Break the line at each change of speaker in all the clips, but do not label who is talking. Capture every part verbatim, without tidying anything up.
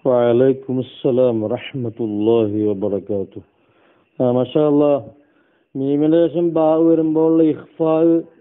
വഅലൈക്കും അസ്സലാം വറഹ്മത്തുള്ളാഹി വബറകാതുഹു. ആ മാഷാ അല്ലാ, മീമിന് ശേഷം ബാ വരുമ്പോൾ ഇഖ്ഫാ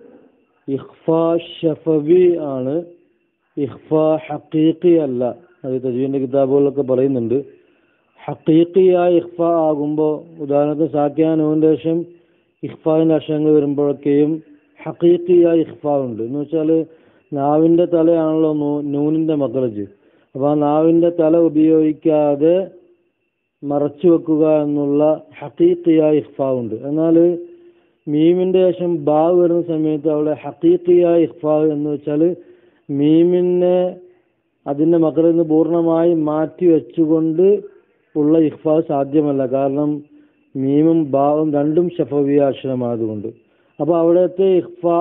ഇഖ്ഫാ ഷഫവി ആണ്, ഇഖ്ഫാ ഹഖീഖി അല്ല. അത് തജ്വീദിന്റെ കിതാബുകളിലൊക്കെ പറയുന്നുണ്ട്. ഹഖീഖിയായ ഇഖ്ഫാ ആകുമ്പോൾ, ഉദാഹരണത്തിന് സാക്കിയാനൂന്റെ ശേഷം ഇഖ്ഫാവിന്റെ അക്ഷരങ്ങൾ വരുമ്പോഴൊക്കെയും ഹഖീഖിയായ ഇഖ്ഫാ ഉണ്ട്. എന്ന് വെച്ചാൽ നാവിന്റെ തലയാണല്ലോ നൂനിന്റെ മഖ്റജ്. അപ്പോൾ ആ നാവിന്റെ തല ഉപയോഗിക്കാതെ മറച്ചു വെക്കുക എന്നുള്ള ഹഖീഖിയായ ഇഖ്ഫാ ഉണ്ട്. എന്നാൽ മീമിന്റെ ശേഷം ബാ വരുന്ന സമയത്ത് അവിടെ ഹഖീഖിയായ ഇഖ്ഫാ എന്ന് വെച്ചാൽ മീമിനെ അതിന്റെ മഖ്റജിൽ നിന്ന് പൂർണ്ണമായി മാറ്റി വെച്ചുകൊണ്ട് ഉള്ള ഇഖ്ഫാ സാധ്യമല്ല. കാരണം മീമും ബാവും രണ്ടും ശഫവിയ അക്ഷരമായതുകൊണ്ട്. അപ്പോൾ അവിടുത്തെ ഇഖ്ഫാ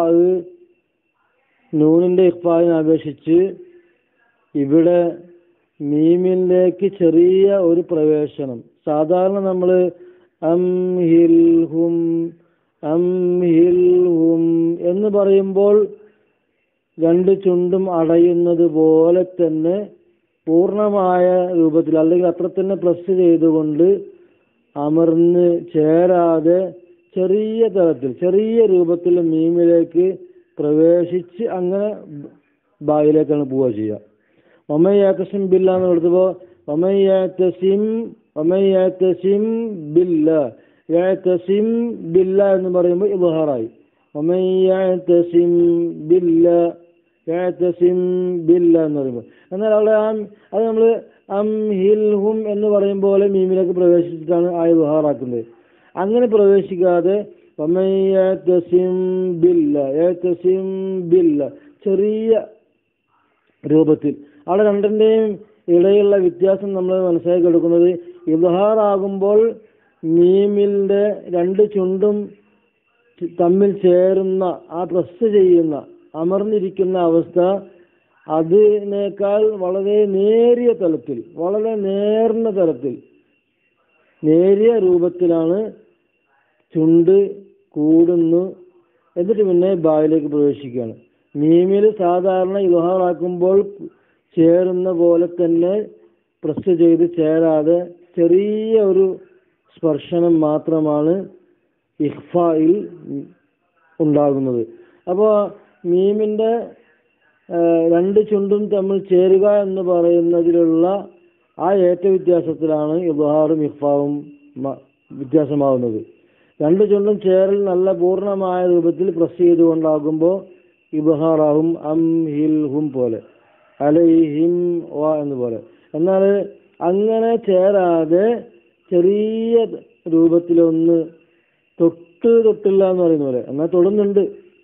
നൂനിന്റെ ഇഖ്ഫാവിനെ അപേക്ഷിച്ച് ഇവിടെ മീമിലേക്ക് ചെറിയ ഒരു പ്രവേശനം. സാധാരണ നമ്മൾ അം ഹിൽ ഹും അം ഹിൽ ഹും എന്ന് പറയുമ്പോൾ രണ്ട് ചുണ്ടും അടയുന്നത് പോലെ തന്നെ പൂർണ്ണമായ രൂപത്തിൽ, അല്ലെങ്കിൽ അത്ര തന്നെ പ്രസ് ചെയ്തുകൊണ്ട് അമർന്ന് ചേരാതെ ചെറിയ തലത്തിൽ ചെറിയ രൂപത്തിൽ മീമിലേക്ക് പ്രവേശിച്ച് അങ്ങനെ ബായിലേക്കാണ് പോവുക ചെയ്യുക. ഒമൻ യഅ്തസിം ബില്ലാ എന്ന് കൊടുത്തപ്പോൾ ഒമൻ യഅ്തസിം ഒമൻ യഅ്തസിം ബില്ലാ യഅ്തസിം ബില്ലാ എന്ന് പറയുമ്പോൾ ഇബ്ഹാറായി. ഒമൻ യഅ്തസിം ബില്ലാ യഅ്തസിം ബില്ലാ എന്ന് പറയുമ്പോൾ, എന്നാൽ അവിടെ ആ അത് നമ്മൾ അം ഹിൽ ഹും എന്ന് പറയും പോലെ മീമിലേക്ക് പ്രവേശിച്ചിട്ടാണ് ആ ഇബ്ഹാറാക്കുന്നത്. അങ്ങനെ പ്രവേശിക്കാതെ ഒമൻ യഅ്തസിം ബില്ലാ യഅ്തസിം ബില്ലാ ചെറിയ രൂപത്തിൽ, അവിടെ രണ്ടിൻ്റെയും ഇടയിലുള്ള വ്യത്യാസം നമ്മൾ മനസ്സിലാക്കി എടുക്കുന്നത്, ഇബ്ഹാറാകുമ്പോൾ മീമിൻ്റെ രണ്ട് ചുണ്ടും തമ്മിൽ ചേരുന്ന ആ പ്രസ് ചെയ്യുന്ന അമർന്നിരിക്കുന്ന അവസ്ഥ അതിനേക്കാൾ വളരെ നേരിയ തലത്തിൽ, വളരെ നേർന്ന തലത്തിൽ നേരിയ രൂപത്തിലാണ് ചുണ്ട് കൂടുന്നു. എന്നിട്ട് പിന്നെ ബായിലേക്ക് പ്രവേശിക്കുകയാണ്. മീമിൽ സാധാരണ ഇബ്ഹാറാക്കുമ്പോൾ ചേരുന്ന പോലെ തന്നെ പ്രസ് ചെയ്ത് ചേരാതെ ചെറിയ ഒരു സ്പർശനം മാത്രമാണ് ഇഖ്ഫായിൽ ഉണ്ടാകുന്നത്. അപ്പോൾ മീമിൻ്റെ രണ്ട് ചുണ്ടും തമ്മിൽ ചേരുക എന്ന് പറയുന്നതിലുള്ള ആ ഏറ്റ വ്യത്യാസത്തിലാണ് ഇബ്ഹാറും ഇഖ്ഫാവും വ്യത്യാസമാവുന്നത്. രണ്ട് ചുണ്ടും ചേരൽ നല്ല പൂർണ്ണമായ രൂപത്തിൽ പ്രസ് ചെയ്തുകൊണ്ടാകുമ്പോൾ ഇബ്ഹാറാവും അം ഹിൽ ഹും പോലെ, അലൈഹിം വ എന്ന് പോലെ. എന്നാൽ അങ്ങനെ ചേരാതെ ചെറിയ രൂപത്തിലൊന്ന് തൊട്ട് തൊട്ടില്ല എന്ന് പറയുന്ന പോലെ, എന്നാൽ തൊടുന്നുണ്ട്,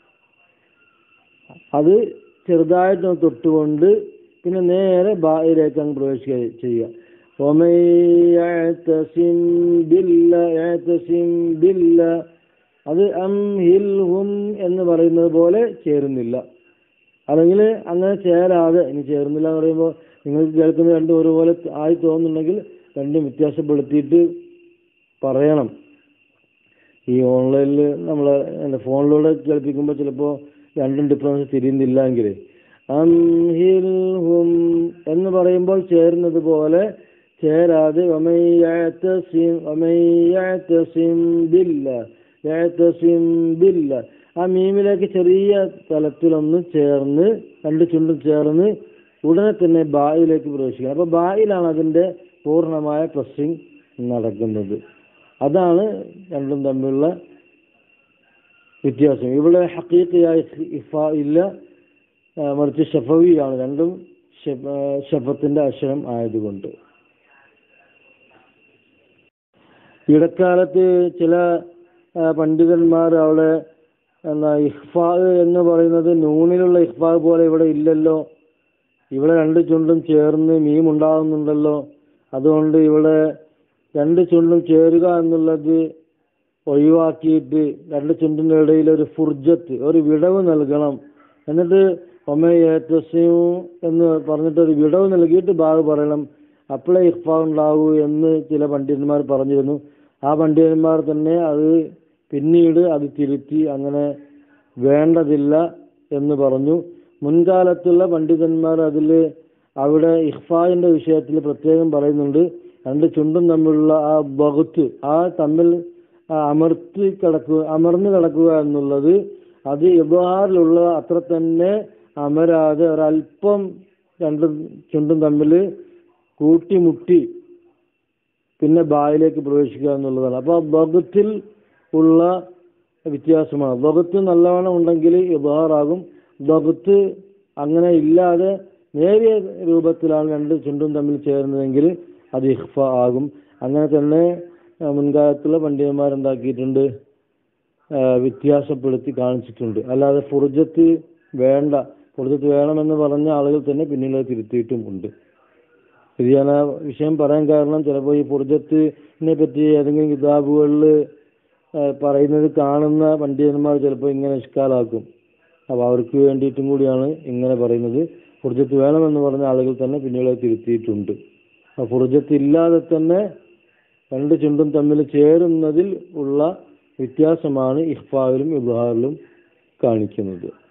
അത് ചെറുതായിട്ട് തൊട്ടുകൊണ്ട് പിന്നെ നേരെ ബായിലേക്ക് അങ്ങ് പ്രവേശിക്കുക ചെയ്യുക. ഒമൻ യഅ്തസിം ബില്ലാ യഅ്തസിം ബില്ലാ അത് അം ഹിൽ ഹും എന്ന് പറയുന്നത് പോലെ ചേരുന്നില്ല. അല്ലെങ്കിൽ അങ്ങനെ ചേരാതെ, ഇനി ചേരുന്നില്ല എന്ന് പറയുമ്പോൾ നിങ്ങൾക്ക് കേൾക്കുന്ന രണ്ടും ഒരുപോലെ ആയി തോന്നുന്നുണ്ടെങ്കിൽ രണ്ടും വ്യത്യാസപ്പെടുത്തിയിട്ട് പറയണം. ഈ ഓൺലൈനിൽ നമ്മൾ എൻ്റെ ഫോണിലൂടെ കേൾപ്പിക്കുമ്പോൾ ചിലപ്പോൾ രണ്ടും ഡിഫറൻസ് തിരിയുന്നില്ല എങ്കിൽ അം ഹിൽ ഹും എന്ന് പറയുമ്പോൾ ചേരുന്നത് പോലെ ചേരാതെ ഒമൻ യഅ്തസിം ഒമൻ യഅ്തസിം ബില്ലാ യഅ്തസിം ബില്ലാ ആ മീമിലേക്ക് ചെറിയ തലത്തിലൊന്ന് ചേർന്ന് രണ്ട് ചുണ്ടും ചേർന്ന് ഉടനെ തന്നെ ബായിലേക്ക് പ്രവേശിക്കുക. അപ്പോൾ ബായിലാണ് അതിൻ്റെ പൂർണ്ണമായ പ്രസ്സിങ് നടക്കുന്നത്. അതാണ് രണ്ടും തമ്മിലുള്ള വ്യത്യാസം. ഇവിടെ ഹഖീഖിയായ ഇഖ്ഫാ ഇല്ല, മറിച്ച് ശഫവിയാണ്. രണ്ടും ശഫത്തിന്റെ അക്ഷരം ആയതുകൊണ്ട്. ഇടക്കാലത്ത് ചില പണ്ഡിതന്മാർ അവിടെ എന്താ ഇഖ്ഫാ എന്ന് പറയുന്നത് നൂനിലുള്ള ഇഖ്ഫാ പോലെ ഇവിടെ ഇല്ലല്ലോ, ഇവിടെ രണ്ട് ചുണ്ടും ചേർന്ന് മീം ഉണ്ടാകുന്നുണ്ടല്ലോ, അതുകൊണ്ട് ഇവിടെ രണ്ട് ചുണ്ടും ചേരുക എന്നുള്ളത് ഒഴിവാക്കിയിട്ട് രണ്ട് ചുണ്ടിൻ്റെ ഇടയിൽ ഒരു ഫുർജത്ത്, ഒരു വിടവ് നൽകണം. എന്നിട്ട് ഒമൻ യഅ്തസിം എന്ന് പറഞ്ഞിട്ട് ഒരു വിടവ് നൽകിയിട്ട് ബാഗ് പറയണം, അപ്പോഴേ ഇഖ്ഫാ ഉണ്ടാകൂ എന്ന് ചില പണ്ഡിതന്മാർ പറഞ്ഞിരുന്നു. ആ പണ്ഡിതന്മാർ തന്നെ അത് പിന്നീട് അത് തിരുത്തി അങ്ങനെ വേണ്ടതില്ല എന്ന് പറഞ്ഞു. മുൻകാലത്തുള്ള പണ്ഡിതന്മാർ അതിൽ അവിടെ ഇഖ്ഫായിന്റെ വിഷയത്തിൽ പ്രത്യേകം പറയുന്നുണ്ട്. രണ്ട് ചുണ്ടും തമ്മിലുള്ള ആ ബഹുത്ത്, ആ തമ്മിൽ അമർത്തി കിടക്കുക അമർന്നു കിടക്കുക എന്നുള്ളത് അത് ഇബ്ഹാറിലുള്ള അത്ര തന്നെ അമരാതെ ഒരല്പം രണ്ടും ചുണ്ടും തമ്മിൽ കൂട്ടിമുട്ടി പിന്നെ ബായിലേക്ക് പ്രവേശിക്കുക എന്നുള്ളതാണ്. അപ്പോൾ ബഹുത്തിൽ ഉള്ള വ്യത്യാസമാണ്. ബഹുത്ത് നല്ലവണ്ണം ഉണ്ടെങ്കിൽ ഇബ്ഹാറാകും. ബഹുത്ത് അങ്ങനെ ഇല്ലാതെ നേരിയ രൂപത്തിലാണ് രണ്ട് ചുണ്ടും തമ്മിൽ ചേർന്നതെങ്കിൽ അത് ഇഖ്ഫ ആകും. അങ്ങനെ തന്നെ മുൻകാലത്തുള്ള പണ്ഡിതന്മാരുണ്ടാക്കിയിട്ടുണ്ട്, വ്യത്യാസപ്പെടുത്തി കാണിച്ചിട്ടുണ്ട്. അല്ലാതെ ഫുർജത്ത് വേണ്ട, ഫുർജത്ത് വേണമെന്ന് പറഞ്ഞ ആളുകൾ തന്നെ പിന്നീട് തിരുത്തിയിട്ടും ഉണ്ട്. ഇത് ഞാൻ ആ വിഷയം പറയാൻ കാരണം ചിലപ്പോൾ ഈ ഫുർജത്തിനെ പറ്റി ഏതെങ്കിലും കിതാബുകളിൽ പറയുന്നത് കാണുന്ന പണ്ഡിതന്മാർ ചിലപ്പോൾ ഇങ്ങനെ ഇഷ്കാലാക്കും. അപ്പോൾ അവർക്ക് വേണ്ടിയിട്ടും കൂടിയാണ് ഇങ്ങനെ പറയുന്നത്. ഫുർജത്ത് വേണമെന്ന് പറഞ്ഞ ആളുകൾ തന്നെ പിന്നീട് തിരുത്തിയിട്ടുണ്ട്. ആ ഫുർജത്ത് ഇല്ലാതെ തന്നെ രണ്ട് ചുണ്ടും തമ്മിൽ ചേരുന്നതിൽ ഉള്ള വ്യത്യാസമാണ് ഇഖ്ഫാവിലും ഇബ്ഹാറിലും കാണിക്കുന്നത്.